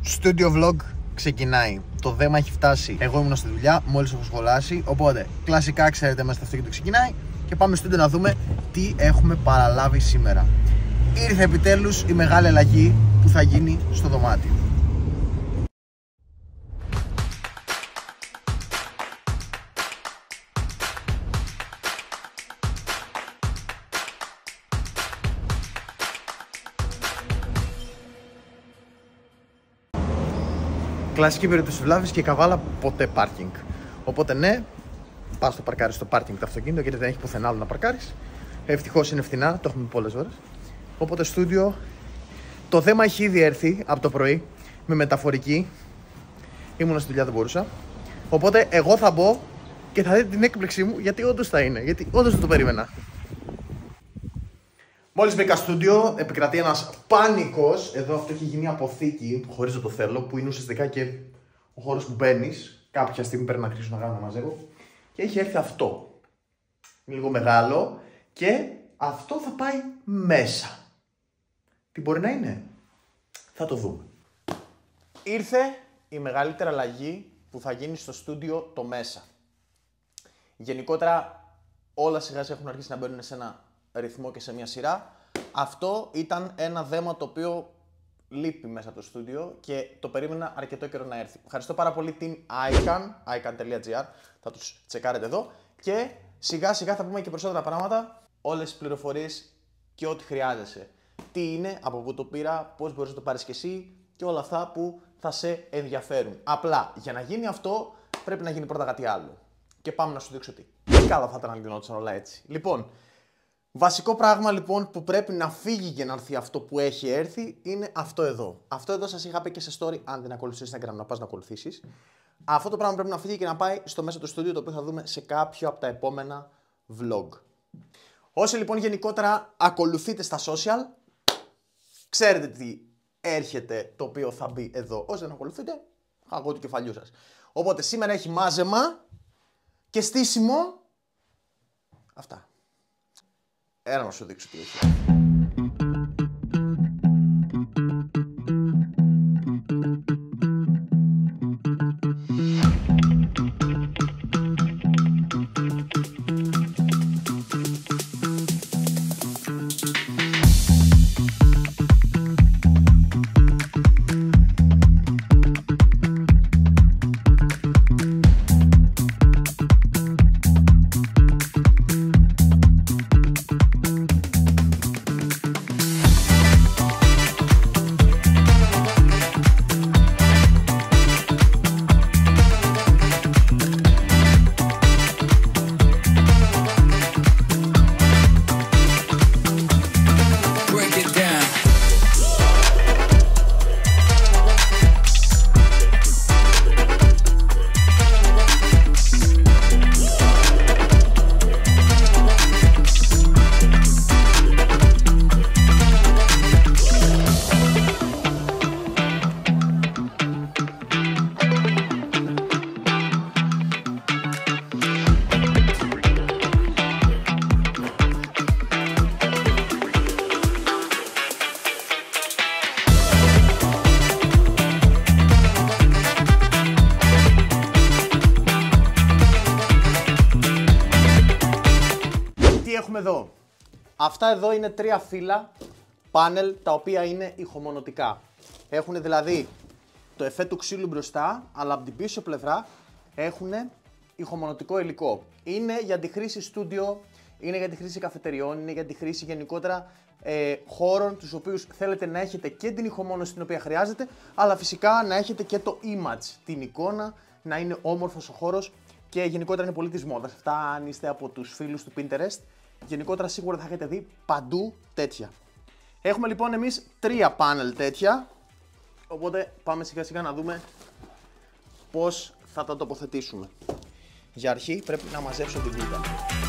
Studio Vlog ξεκινάει. Το δέμα έχει φτάσει. Εγώ ήμουν στη δουλειά, μόλις έχω σχολάσει. Οπότε, κλασικά ξέρετε, μέσα στο αυτοκίνητο ξεκινάει και πάμε στο studio να δούμε τι έχουμε παραλάβει σήμερα. Ήρθε επιτέλους η μεγάλη αλλαγή που θα γίνει στο δωμάτιο. Κλασική περίπτωση βλάβης και η Καβάλα ποτέ πάρκινγκ. Οπότε ναι, πας στο παρκάρι στο πάρκινγκ το αυτοκίνητο γιατί δεν έχει πουθενά άλλο να παρκάρεις. Ευτυχώς είναι φθηνά, το έχουμε πει πολλές ώρες. Οπότε στούντιο, το θέμα έχει ήδη έρθει από το πρωί με μεταφορική. Ήμουν στη δουλειά, δεν μπορούσα. Οπότε εγώ θα μπω και θα δείτε την έκπληξή μου γιατί όντως θα είναι. Γιατί όντως δεν το περίμενα. Μόλις μπήκα στούντιο, επικρατεί ένας πάνικος. Εδώ αυτό έχει γίνει αποθήκη, χωρίς να το θέλω, που είναι ουσιαστικά και ο χώρος που μπαίνεις. Κάποια στιγμή πρέπει να κρίσω να κάνω να μαζεύω. Και έχει έρθει αυτό. Είναι λίγο μεγάλο και αυτό θα πάει μέσα. Τι μπορεί να είναι? Θα το δούμε. Ήρθε η μεγαλύτερη αλλαγή που θα γίνει στο στούντιο το μέσα. Γενικότερα όλα σιγά σιγά έχουν αρχίσει να μπαίνουν σε ένα ρυθμό και σε μια σειρά. Αυτό ήταν ένα δέμα το οποίο λείπει μέσα από το στούντιο και το περίμενα αρκετό καιρό να έρθει. Ευχαριστώ πάρα πολύ την icon.gr, θα τους τσεκάρετε εδώ και σιγά σιγά θα πούμε και περισσότερα πράγματα, όλες τις πληροφορίες και ό,τι χρειάζεσαι. Τι είναι, από πού το πήρα, πώς μπορείς να το πάρεις και εσύ και όλα αυτά που θα σε ενδιαφέρουν. Απλά για να γίνει αυτό πρέπει να γίνει πρώτα κάτι άλλο. Και πάμε να σου δείξω τι. Καλά θα ήταν να γινόντουσαν όλα έτσι. Λοιπόν, βασικό πράγμα λοιπόν που πρέπει να φύγει για να έρθει αυτό που έχει έρθει είναι αυτό εδώ. Αυτό εδώ σας είχα πει και σε story, αν δεν ακολουθήσεις Instagram να πας να ακολουθήσεις. Αυτό το πράγμα πρέπει να φύγει και να πάει στο μέσα του στούντιο, το οποίο θα δούμε σε κάποιο από τα επόμενα vlog. Όσοι λοιπόν γενικότερα ακολουθείτε στα social, ξέρετε τι έρχεται το οποίο θα μπει εδώ. Όσοι δεν ακολουθείτε, χαγώ του κεφαλιού σας. Οπότε σήμερα έχει μάζεμα και στήσιμο. Αυτά. Έλα να σου δείξω τι έχει. Έχουμε εδώ. Αυτά εδώ είναι τρία φύλλα πάνελ τα οποία είναι ηχομονωτικά. Έχουν δηλαδή το εφέ του ξύλου μπροστά, αλλά από την πίσω πλευρά έχουν ηχομονωτικό υλικό. Είναι για τη χρήση στούντιο, είναι για τη χρήση καφετεριών, είναι για τη χρήση γενικότερα χώρων τους οποίους θέλετε να έχετε και την ηχομόνωση την οποία χρειάζεται, αλλά φυσικά να έχετε και το image, την εικόνα, να είναι όμορφος ο χώρος και γενικότερα είναι πολύ της μόδας. Αυτά αν είστε από τους φίλους του Pinterest. Γενικότερα σίγουρα θα έχετε δει παντού τέτοια. Έχουμε λοιπόν εμείς τρία πάνελ τέτοια. Οπότε πάμε σιγά σιγά να δούμε πώς θα τα τοποθετήσουμε. Για αρχή πρέπει να μαζέψω την βίδα.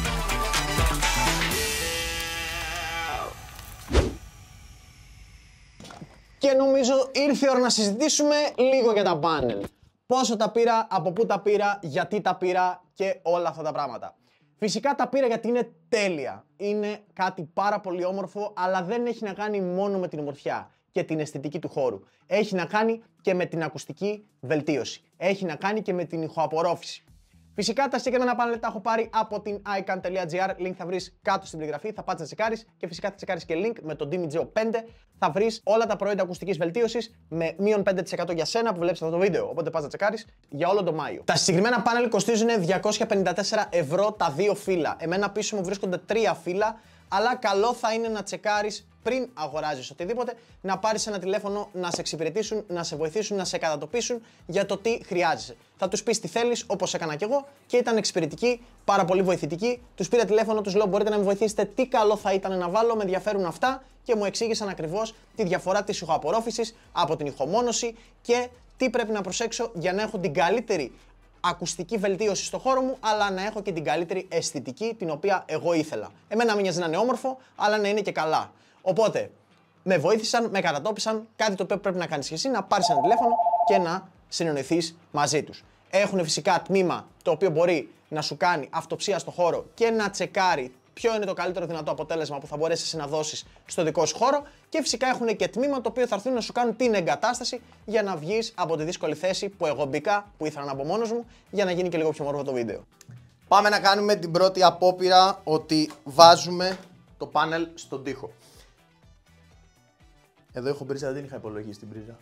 Και νομίζω ήρθε η ώρα να συζητήσουμε λίγο για τα πάνελ. Πόσο τα πήρα, από πού τα πήρα, γιατί τα πήρα και όλα αυτά τα πράγματα. Φυσικά τα πήρα γιατί είναι τέλεια. Είναι κάτι πάρα πολύ όμορφο, αλλά δεν έχει να κάνει μόνο με την ομορφιά. και την αισθητική του χώρου. Έχει να κάνει και με την ακουστική βελτίωση. Έχει να κάνει και με την ηχοαπορρόφηση. Φυσικά τα συγκεκριμένα πάνελ τα έχω πάρει από την iCan.gr, link θα βρεις κάτω στην περιγραφή, θα πας να τσεκάρεις και φυσικά θα τσεκάρεις και link με το DimiGeo 5, θα βρεις όλα τα προϊόντα ακουστικής βελτίωσης με μείον 5% για σένα που βλέπεις αυτό το βίντεο, οπότε πας να τσεκάρεις για όλο το Μάιο. Τα συγκεκριμένα πάνελ κοστίζουν 254 ευρώ τα 2 φύλλα, εμένα πίσω μου βρίσκονται 3 φύλλα, αλλά καλό θα είναι να τσεκάρεις πριν αγοράζεις οτιδήποτε, να πάρεις ένα τηλέφωνο να σε εξυπηρετήσουν, να σε βοηθήσουν, να σε κατατοπίσουν για το τι χρειάζεσαι. Θα τους πεις τι θέλεις, όπως έκανα κι εγώ, και ήταν εξυπηρετικοί, πάρα πολύ βοηθητικοί. Τους πήρα τηλέφωνο, τους λέω: μπορείτε να με βοηθήσετε, τι καλό θα ήταν να βάλω, με ενδιαφέρουν αυτά, και μου εξήγησαν ακριβώς τη διαφορά της ηχοαπορρόφησης από την ηχομόνωση και τι πρέπει να προσέξω για να έχω την καλύτερη ακουστική βελτίωση στο χώρο μου, αλλά να έχω και την καλύτερη αισθητική την οποία εγώ ήθελα. Εμένα μην νοιάζει να είναι όμορφο, αλλά να είναι και καλά. Οπότε, με βοήθησαν, με κατατόπισαν, κάτι το οποίο πρέπει να κάνεις και εσύ, να πάρεις ένα τηλέφωνο και να συνεννοηθείς μαζί τους. Έχουν φυσικά τμήμα το οποίο μπορεί να σου κάνει αυτοψία στο χώρο και να τσεκάρει ποιο είναι το καλύτερο δυνατό αποτέλεσμα που θα μπορέσεις να δώσεις στο δικό σου χώρο, και φυσικά έχουν και τμήμα το οποίο θα έρθουν να σου κάνουν την εγκατάσταση για να βγεις από τη δύσκολη θέση που εγώ μπήκα, που ήθελα να μπω μόνος μου, για να γίνει και λίγο πιο μόρφο το βίντεο. Πάμε να κάνουμε την πρώτη απόπειρα ότι βάζουμε το πάνελ στον τοίχο. Εδώ έχω μπρίζα, δεν την είχα υπολογίσει την μπρίζα.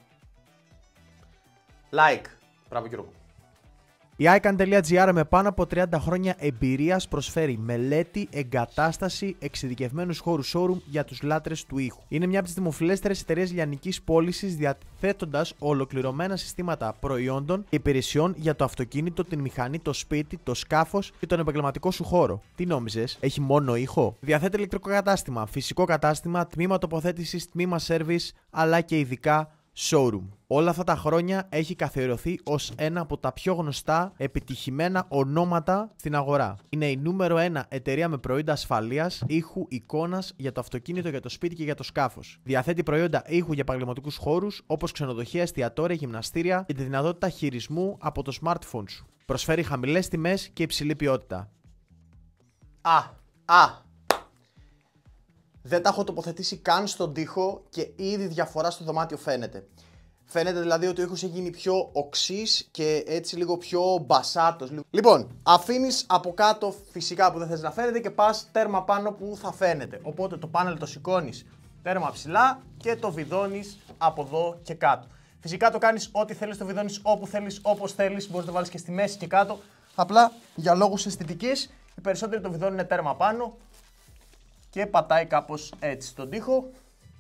Like. Μπράβο Γιώργο. Η iCan.gr με πάνω από 30 χρόνια εμπειρίας προσφέρει μελέτη, εγκατάσταση, εξειδικευμένους χώρους showroom για τους λάτρες του ήχου. Είναι μια από τις δημοφιλέστερες εταιρείες λιανικής πώλησης, διαθέτοντας ολοκληρωμένα συστήματα προϊόντων και υπηρεσιών για το αυτοκίνητο, την μηχανή, το σπίτι, το σκάφος και τον επαγγελματικό σου χώρο. Τι νόμιζες, έχει μόνο ήχο? Διαθέτει ηλεκτρικό κατάστημα, φυσικό κατάστημα, τμήμα τοποθέτησης, τμήμα service, αλλά και ειδικά showroom. Όλα αυτά τα χρόνια έχει καθιερωθεί ως ένα από τα πιο γνωστά επιτυχημένα ονόματα στην αγορά. Είναι η νούμερο 1 εταιρεία με προϊόντα ασφαλείας, ήχου, εικόνας για το αυτοκίνητο, για το σπίτι και για το σκάφος. Διαθέτει προϊόντα ήχου για επαγγελματικούς χώρους όπως ξενοδοχεία, εστιατόρια, γυμναστήρια και τη δυνατότητα χειρισμού από το smartphone σου. Προσφέρει χαμηλές τιμές και υψηλή ποιότητα. Δεν τα έχω τοποθετήσει καν στον τοίχο και ήδη διαφορά στο δωμάτιο φαίνεται. Φαίνεται δηλαδή ότι ο ήχος έχει γίνει πιο οξύς και έτσι λίγο πιο μπασάτος. Λοιπόν, αφήνεις από κάτω φυσικά που δεν θες να φαίνεται και πας τέρμα πάνω που θα φαίνεται. Οπότε το πάνελ το σηκώνεις τέρμα ψηλά και το βιδώνεις από εδώ και κάτω. Φυσικά το κάνεις ό,τι θέλεις, το βιδώνεις όπου θέλεις, όπως θέλεις. Μπορείς να το βάλεις και στη μέση και κάτω. Απλά για λόγους αισθητικής, οι περισσότεροι το βιδώνουν τέρμα πάνω και πατάει κάπως έτσι στον τοίχο.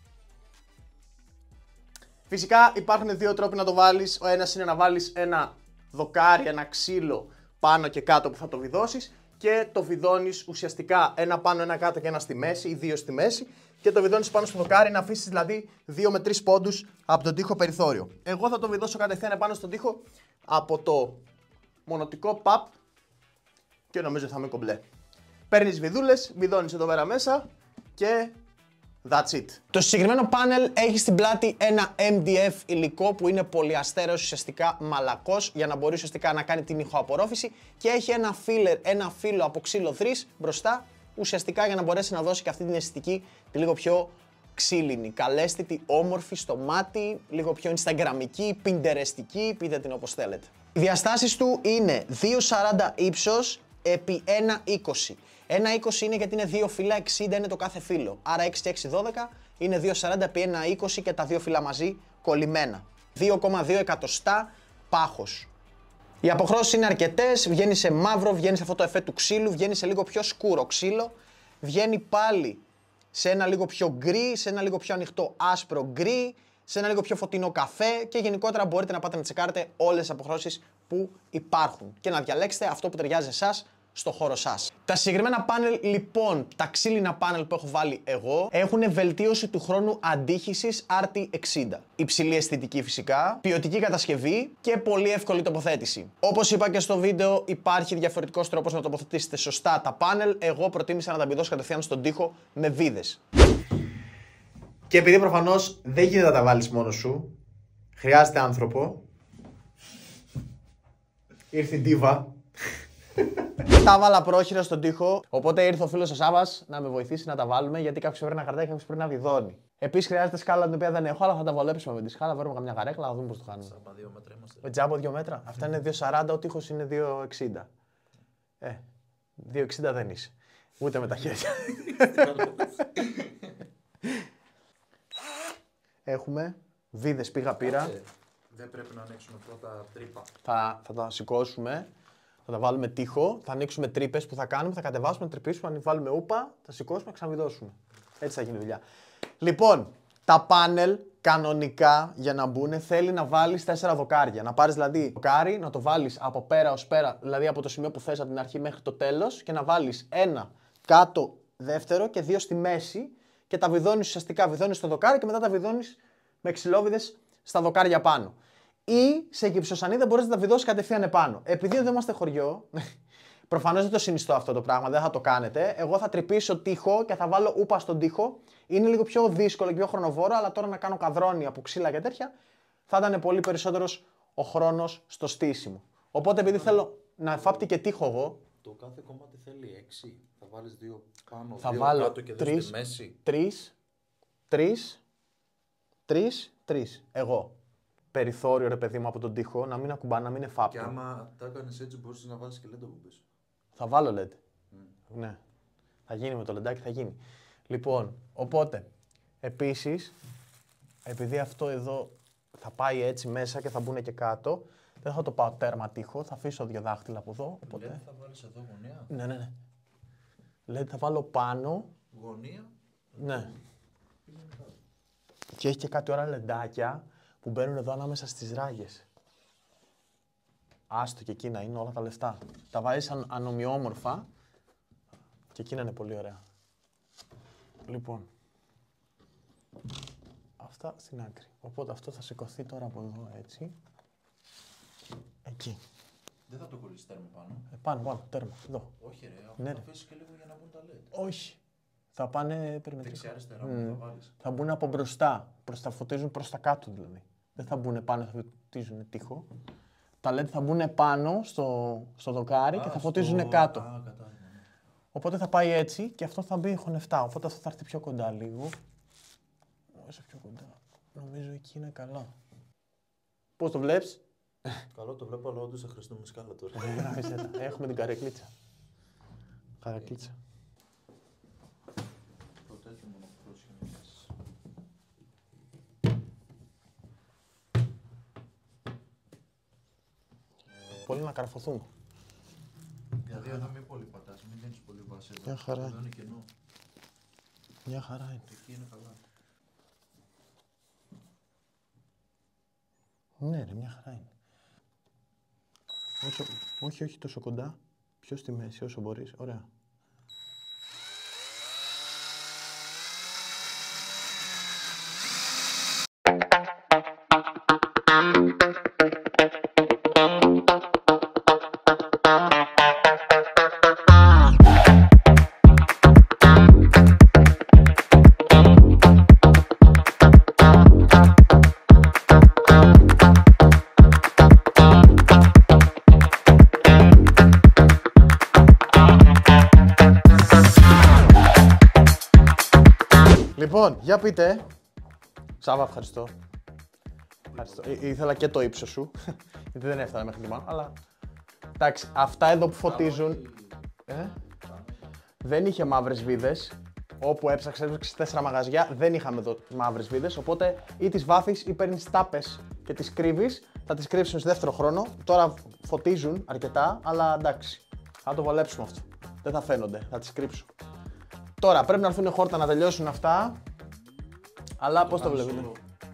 Φυσικά υπάρχουν δύο τρόποι να το βάλεις. Ο ένας είναι να βάλεις ένα δοκάρι, ένα ξύλο πάνω και κάτω που θα το βιδώσεις και το βιδώνεις ουσιαστικά ένα πάνω, ένα κάτω και ένα στη μέση ή δύο στη μέση και το βιδώνεις πάνω στο δοκάρι, να αφήσεις δηλαδή 2 με 3 πόντους από τον τοίχο περιθώριο. Εγώ θα το βιδώσω κατευθείαν πάνω στον τοίχο από το μονοτικό παπ και νομίζω θα είμαι κομπλέ. Παίρνεις βιδούλες, βιδώνεις εδώ πέρα μέσα και that's it. Το συγκεκριμένο πάνελ έχει στην πλάτη ένα MDF υλικό που είναι πολυαστέρεος, ουσιαστικά μαλακός, για να μπορεί ουσιαστικά να κάνει την ηχοαπορρόφηση, και έχει ένα filler, ένα φύλλο από ξύλο 3 μπροστά, ουσιαστικά για να μπορέσει να δώσει και αυτή την αισθητική τη λίγο πιο ξύλινη, καλέσθητη, όμορφη στο μάτι, λίγο πιο instagramική, πιντερεστική, πείτε την όπως θέλετε. Οι διαστάσεις του είναι 2,40 ύψος επί 1,20. 1,20 είναι γιατί είναι 2 φύλλα, 60 είναι το κάθε φύλλο. Άρα 6 και 6, 12 είναι 2,40 επί 1,20 και τα 2 φύλλα μαζί κολλημένα. 2,2 εκατοστά πάχος. Οι αποχρώσεις είναι αρκετές, βγαίνει σε μαύρο, βγαίνει σε αυτό το εφέ του ξύλου, βγαίνει σε λίγο πιο σκούρο ξύλο, βγαίνει πάλι σε ένα λίγο πιο γκρι, σε ένα λίγο πιο ανοιχτό άσπρο γκρι, σε ένα λίγο πιο φωτεινό καφέ και γενικότερα μπορείτε να πάτε να τσεκάρετε όλες τις αποχρώσεις που υπάρχουν και να διαλέξετε αυτό που ταιριάζει εσάς στο χώρο σας. Τα συγκεκριμένα πάνελ λοιπόν, τα ξύλινα πάνελ που έχω βάλει εγώ, έχουν βελτίωση του χρόνου αντίχησης RT60. Υψηλή αισθητική φυσικά, ποιοτική κατασκευή και πολύ εύκολη τοποθέτηση. Όπως είπα και στο βίντεο, υπάρχει διαφορετικός τρόπος να τοποθετήσετε σωστά τα πάνελ. Εγώ προτίμησα να τα μπηδώσω κατευθείαν στον τοίχο με βίδες. Και επειδή προφανώς δεν γίνεται να τα βάλεις μόνος σου, χρειάζεται άνθρωπο. Ήρθε η ντίβα. Τα βάλα πρόχειρα στον τοίχο. Οπότε ήρθε ο φίλος ο Σάββας να με βοηθήσει να τα βάλουμε. Γιατί κάποιος πρέπει να κρατάει και κάποιος πρέπει να βιδώνει. Επίσης χρειάζεται σκάλα την οποία δεν έχω, αλλά θα τα βολέψουμε με τη σκάλα. Βρούμε καμιά καρέκλα, να δούμε πώς το κάνουμε. Στα 2 μέτρα είμαστε. Με τζάμπο 2 μέτρα. Αυτά είναι 2,40, ο τοίχος είναι 2,60. 2,60 δεν είσαι. Ούτε με τα χέρια. Έχουμε βίδες, πήγα πήρα. Δεν πρέπει να ανοίξουμε πρώτα τρύπα. Θα τα σηκώσουμε, θα τα βάλουμε τοίχο, θα ανοίξουμε τρύπες που θα κάνουμε, θα κατεβάσουμε, να τρυπήσουμε, αν βάλουμε ούπα, θα σηκώσουμε, να ξαναβιδώσουμε. Έτσι θα γίνει η δουλειά. Λοιπόν, τα πάνελ κανονικά για να μπουν θέλει να βάλεις 4 δοκάρια. Να πάρεις δηλαδή δοκάρι, να το βάλεις από πέρα ως πέρα, δηλαδή από το σημείο που θες από την αρχή μέχρι το τέλος και να βάλεις ένα κάτω δεύτερο και 2 στη μέση και τα βιδώνεις ουσιαστικά. Βιδώνεις το δοκάρι και μετά τα βιδώνεις με ξυλόβιδες στα δοκάρια πάνω. Ή σε γυψοσανίδα μπορείς να τα βιδώσεις κατευθείαν επάνω. Επειδή δεν είμαστε χωριό, προφανώς δεν το συνιστώ αυτό το πράγμα, δεν θα το κάνετε. Εγώ θα τρυπήσω τοίχο και θα βάλω ούπα στον τοίχο. Είναι λίγο πιο δύσκολο και πιο χρονοβόρο, αλλά τώρα να κάνω καδρόνι από ξύλα και τέτοια θα ήταν πολύ περισσότερος ο χρόνος στο στήσιμο. Οπότε επειδή θέλω να φάπτει και τοίχο εγώ. Το κάθε κομμάτι θέλει 6. Θα βάλεις 2 πάνω, Θα 2 βάλω κάτω και 2 στη μέση. 3. Εγώ. Περιθώριο ρε παιδί μου από τον τοίχο, να μην ακουμπά, να μην είναι φάπτο. Και άμα τα έκανες έτσι μπορείς να βάλεις και LED από πίσω. Θα βάλω LED. Ναι. Θα γίνει με το λεντάκι, θα γίνει. Λοιπόν, οπότε, επίσης, επειδή αυτό εδώ θα πάει έτσι μέσα και θα μπουν και κάτω, δεν θα το πάω τέρμα τοίχο, θα αφήσω 2 δάχτυλα από εδώ. Οπότε... LED θα βάλεις εδώ γωνία. Ναι. LED θα βάλω πάνω. Γωνία. Ναι. Και έχει και κάτι ώρα λεντάκια που μπαίνουν εδώ ανάμεσα στις ράγες. Άστο και εκείνα είναι όλα τα λεφτά. Τα βάζεις ανομοιόμορφα και εκείνα είναι πολύ ωραία. Λοιπόν, αυτά στην άκρη. Οπότε αυτό θα σηκωθεί τώρα από εδώ έτσι. Εκεί. Δεν θα το κολλήσεις τέρμα πάνω. Πάνω, τέρμα, εδώ. Όχι ρε, Ναι, θα αφήσεις και λίγο για να μπουν τα LED. Όχι. Θα πάνε περιμετρικά. Δεξιά-αριστερά θα βάλεις. Θα μπουν από μπροστά. Θα φωτίζουν προς τα κάτω δηλαδή. Δεν θα μπουν πάνω, θα φωτίζουν τοίχο. Τα LED θα μπουν πάνω στο δοκάρι και θα φωτίζουν κάτω. Κατάλαβα. Οπότε θα πάει έτσι και αυτό θα μπει χωνευτά. Οπότε αυτό θα έρθει πιο κοντά λίγο. Όσο πιο κοντά. Νομίζω εκεί είναι καλά. Πώς το βλέπεις? Καλό το βλέπω, αλλά όντως θα χρειαστούμε σκάλα τώρα. Έχουμε την καρεκλίτσα. Καρεκλίτσα. Το τέτοιο μόνο πρόσχημα. Πολύ να καρφωθούν. Δηλαδή εδώ μην πολύ πατάς, μην δίνεις πολύ βάση εδώ. Μια χαρά. Εδώ είναι κενό. Μια χαρά είναι. Εκεί είναι καλά. Ναι ρε, μια χαρά είναι. Όχι τόσο κοντά. Πιο στη μέση όσο μπορείς. Ωραία. Λοιπόν, για πείτε. Σάβα, ευχαριστώ. Ήθελα και το ύψος σου, γιατί δεν έφτανα μέχρι την πάνω, αλλά... Εντάξει, αυτά εδώ που φωτίζουν... Δεν είχε μαύρες βίδες. Όπου έψαξες 4 μαγαζιά, δεν είχαμε εδώ μαύρες βίδες, οπότε ή τις βάφεις ή παίρνεις τάπες και τις κρύβεις. Θα τις κρύψουμε σε δεύτερο χρόνο. Τώρα φωτίζουν αρκετά, αλλά εντάξει. Θα το βολέψουμε αυτό. Δεν θα φαίνονται, θα τις κρύψω. Τώρα πρέπει να έρθουν χόρτα να τελειώσουν αυτά. Αλλά πώς το βλέπετε?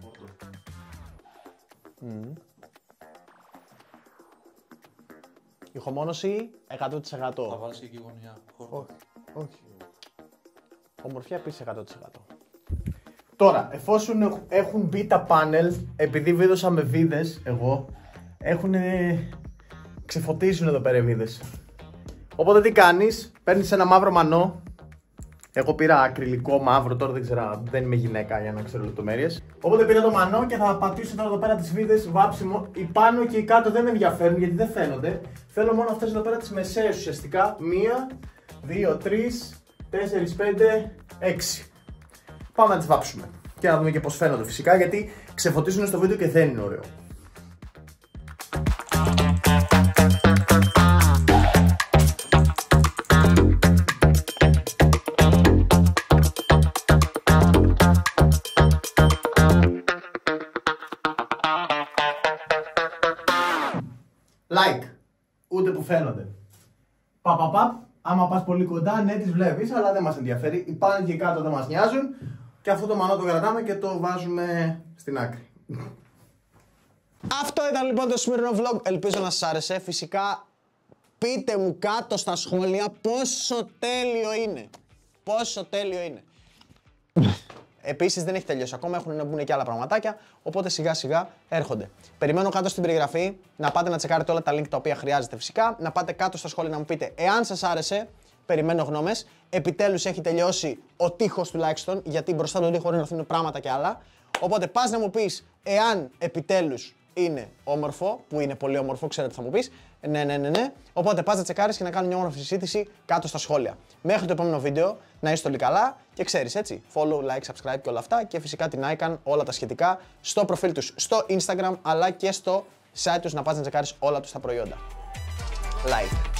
Ηχομόνωση 100%. Θα βάλεις και εκεί γωνιά. Όχι. Ομορφιά επίσης 100%. Τώρα, εφόσον έχουν μπει τα πάνελ, επειδή βίδωσα με βίδες, εγώ, ξεφωτίζουν εδώ πέρα οι βίδες. Οπότε τι κάνεις, παίρνεις ένα μαύρο μανό, Εγώ πήρα ακριλικό μαύρο, τώρα δεν ξέρω, δεν είμαι γυναίκα για να ξέρω λεπτομέρειες. Οπότε πήρα το μανό και θα πατήσω τώρα εδώ πέρα τις βίδες βάψιμο. Οι πάνω και οι κάτω δεν με ενδιαφέρουν γιατί δεν φαίνονται. Θέλω μόνο αυτές εδώ πέρα τις μεσαίες ουσιαστικά. 1, 2, 3, 4, 5, 6. Πάμε να τις βάψουμε. Και να δούμε και πώς φαίνονται φυσικά γιατί ξεφωτίζουν στο βίντεο και δεν είναι ωραίο. Like, ούτε που φαίνονται. Παπαπαπ, άμα πας πολύ κοντά, ναι, τις βλέπεις, αλλά δεν μας ενδιαφέρει. Οι πάνω και οι κάτω δεν μας νοιάζουν. Και αυτό το μανό το κρατάμε και το βάζουμε στην άκρη. Αυτό ήταν λοιπόν το σημερινό vlog. Ελπίζω να σας άρεσε. Φυσικά πείτε μου κάτω στα σχόλια πόσο τέλειο είναι. Πόσο τέλειο είναι. Επίσης δεν έχει τελειώσει ακόμα, έχουν να μπουν και άλλα πραγματάκια, οπότε σιγά σιγά έρχονται. Περιμένω κάτω στην περιγραφή να πάτε να τσεκάρετε όλα τα link τα οποία χρειάζεται φυσικά, να πάτε κάτω στα σχόλια να μου πείτε εάν σας άρεσε, περιμένω γνώμες. Επιτέλους έχει τελειώσει ο τοίχος τουλάχιστον, γιατί μπροστά τον τοίχο μπορεί να έρθουν πράγματα και άλλα. Οπότε πας να μου πεις εάν επιτέλους είναι όμορφο, που είναι πολύ όμορφο, ξέρω τι θα μου πεις. Ναι. Οπότε πας να τσεκάρεις και να κάνεις μια όμορφη συζήτηση κάτω στα σχόλια. Μέχρι το επόμενο βίντεο, να είστε όλοι καλά και ξέρεις έτσι, follow, like, subscribe και όλα αυτά και φυσικά την Icon, όλα τα σχετικά στο προφίλ τους στο Instagram αλλά και στο site τους να πας να τσεκάρεις όλα τους τα προϊόντα. Like.